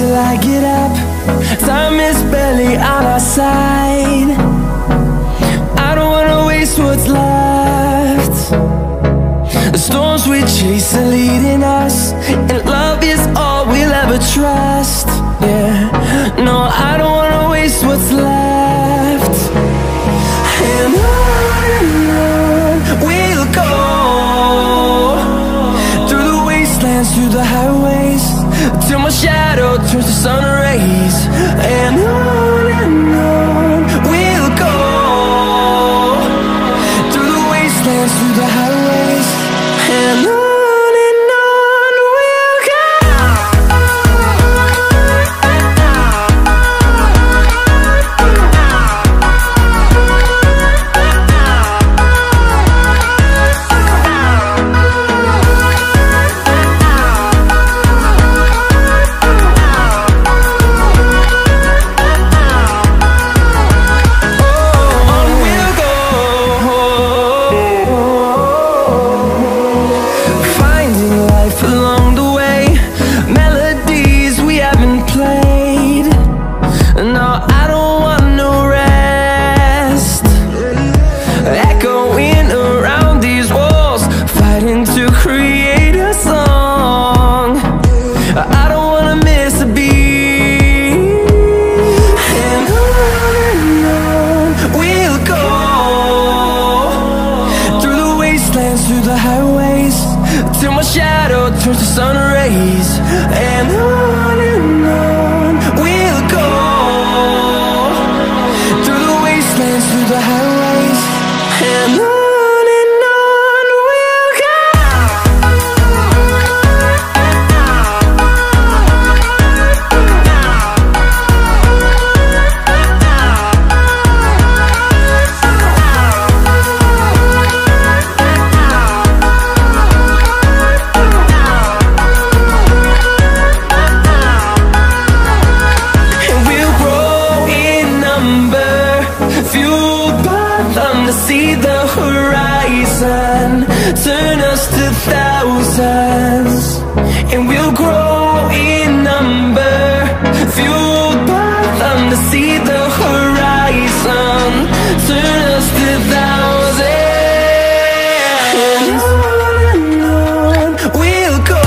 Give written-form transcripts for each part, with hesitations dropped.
till I get up. Time is barely on our side. I don't wanna waste what's left. The storms we chase are leading us, and love is all we'll ever trust. Yeah, no, I don't wanna waste what's left. And on we'll go, through the wastelands, through the highways, till my shadow turns to sun rays. And on we'll go, through the wastelands, through the highways, and on we'll go. Through the highways, till my shadow turns to sun rays. And on we'll go, through the wastelands, through the highways, and on we'll go. See the horizon, turn us to thousands, and we'll grow in number, fueled by them. To see the horizon, turn us to thousands, and on we'll go,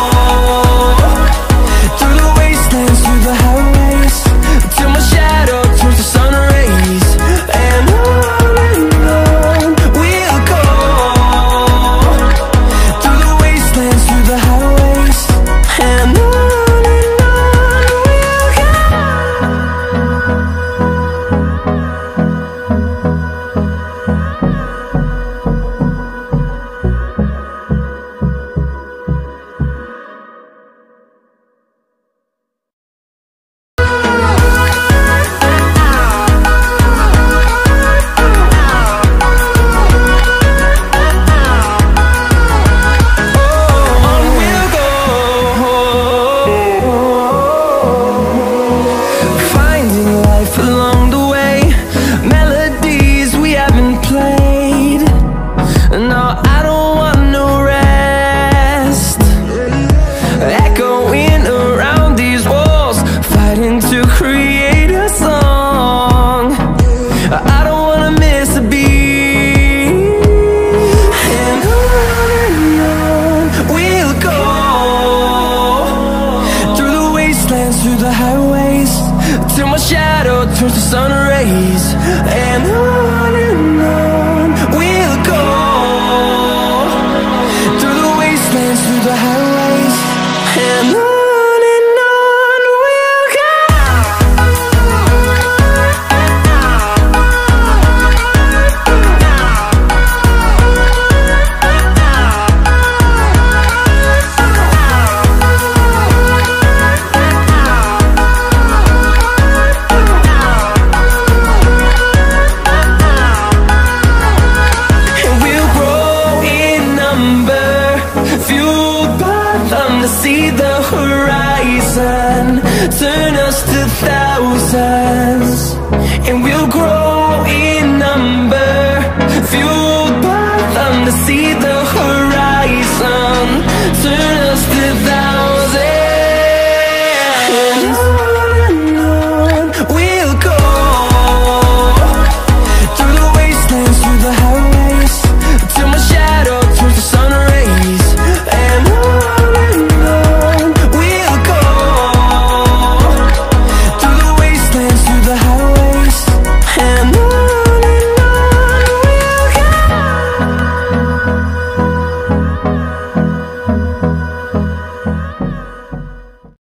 through the wastelands, through the highways, till my shadow turns to sun rays. And through the highways, till my shadow turns to sun rays. And on we'll go, through the wastelands, through the highways, and on we'll go. See the horizon, turn us to thousands, and we'll grow in number, fuel